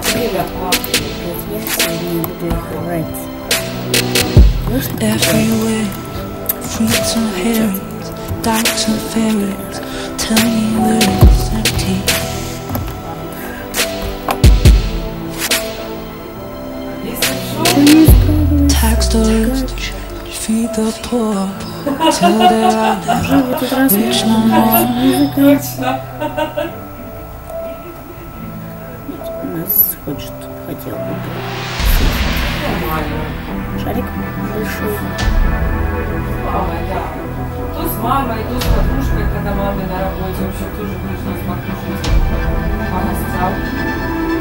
Everywhere, fruits and herrings, doubts and fairies, tell me where it's empty. Tax the rich, feed the poor, till they are never rich no more. Нас хотел бы. Шарик большой. То с мамой, то с подружкой, когда мама на работе, вообще тоже пришлось покушать. Она сказала.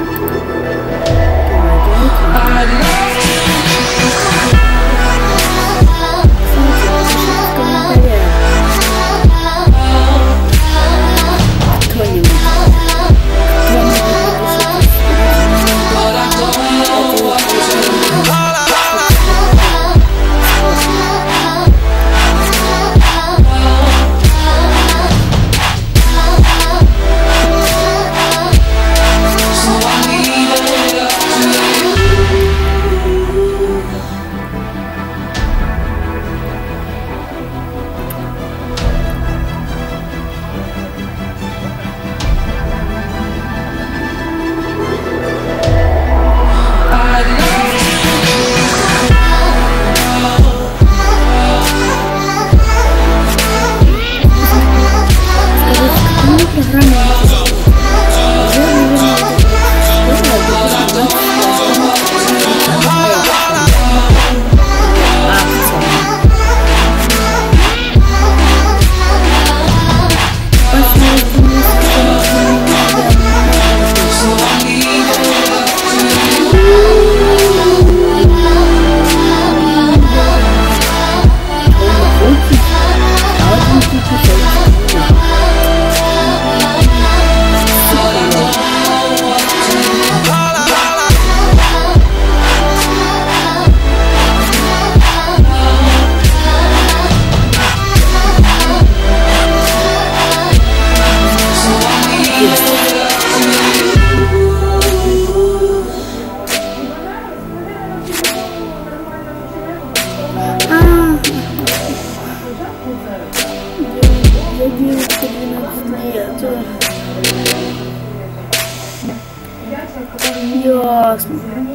Ясно.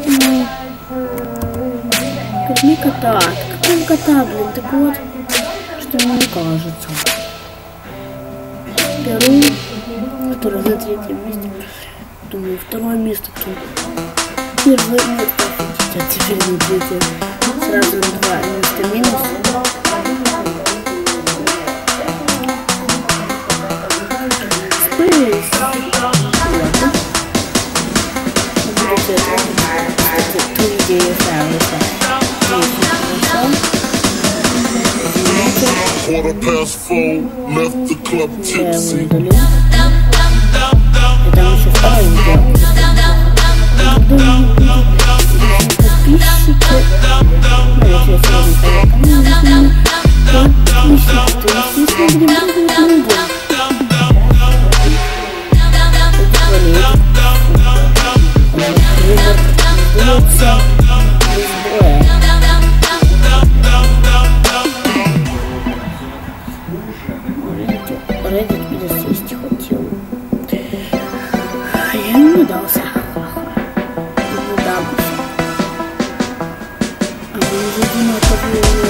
Возьми кота. Какого кота, блин? Так вот, что мне кажется. Беру, который на третьем месте. Думаю, второе место тут. Первое место. А теперь на третье. Сразу два места минус. Quarter past 4, left the club tipsy. Reddit меня съесть хотел. А я не дался. Не дался. А вы уже думаете, как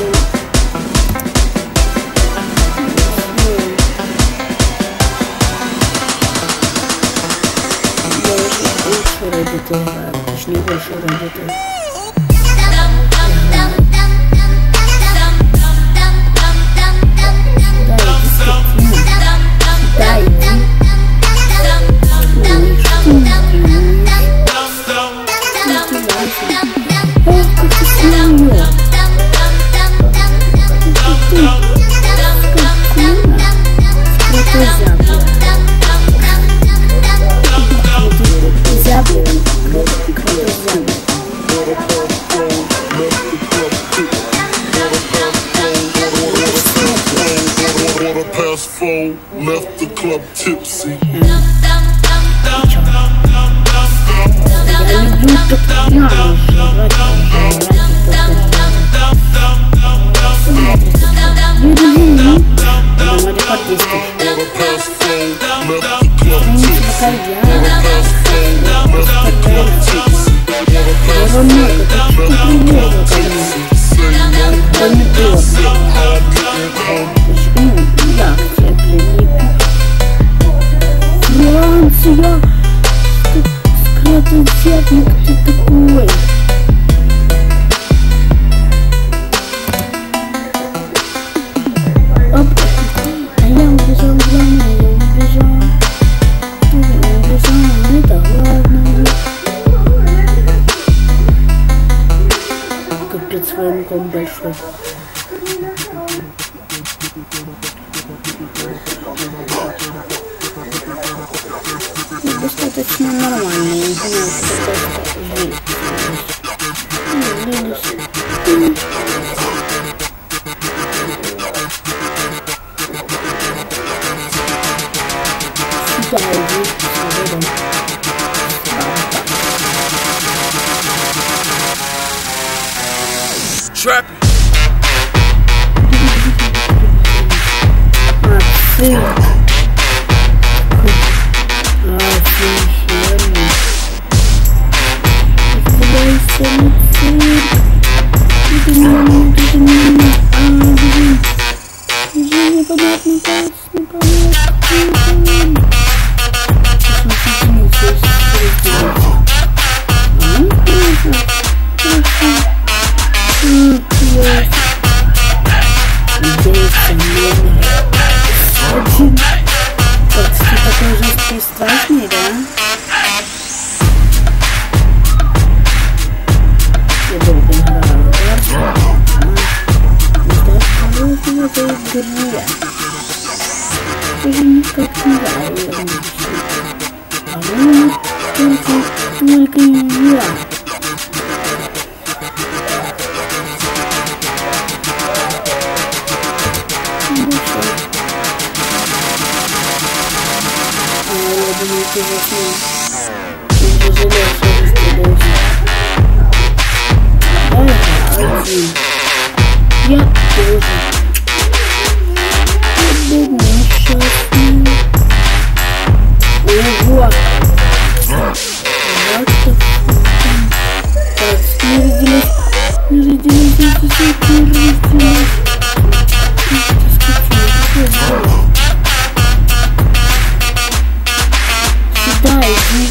я больше Reddit играю. Точнее, больше Reddit играю. Past 4, left the club tipsy. звонок, это что приехал ко мне. Это не то. Я к тебе прилипну. Франция! Скрытый техник, ты такой. Оп. А я убежал домой, я убежал. Это ладно. Капец, военком большой. Достаточно нормально, не знаю, что это жизнь. Сюда иди, сюда. Trapping. Страшный, да? Я долго играю. Это игре. Уже никак не нравится. Только я. Ты заснул. Ты не жалеешь, что должен. Один. Я тоже. Я был несчастный. Ого! Вот так. Так, не разделись. Сюда иди.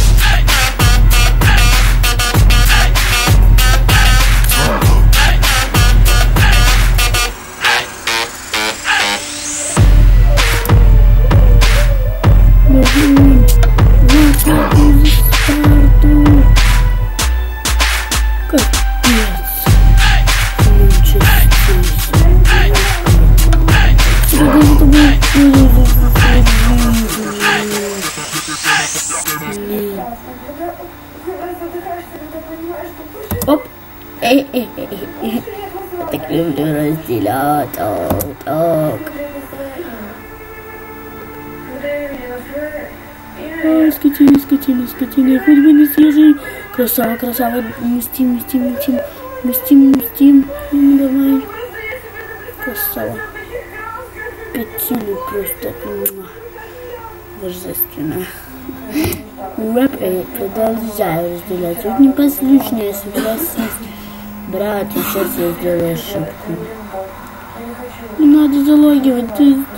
Оп! Я так люблю разделять. Так. Скотина, хоть бы не съезжай. Красава, мстим. Давай. Красава. Пятили просто. Божественно. Рэп, продолжаю разделять. Вот непослушные, согласись. Брат, сейчас я сделаю ошибку. Не надо залагивать.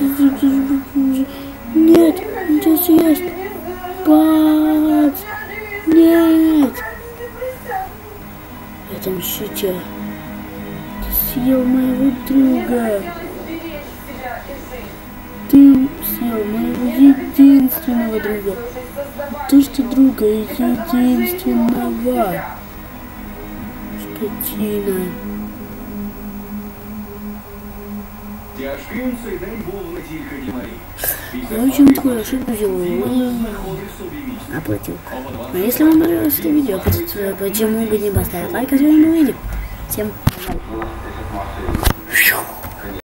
Нет, здесь есть. Бац. Нет. Отомщите. Ты съел моего друга. Ты съел моего единственного друга. Ты что друга единственного. Скотина. Я очень такую ошибку сделал. Оплатил. А если вам понравилось это видео, почему бы не поставить лайк, а сегодня мы увидим. Всем пока.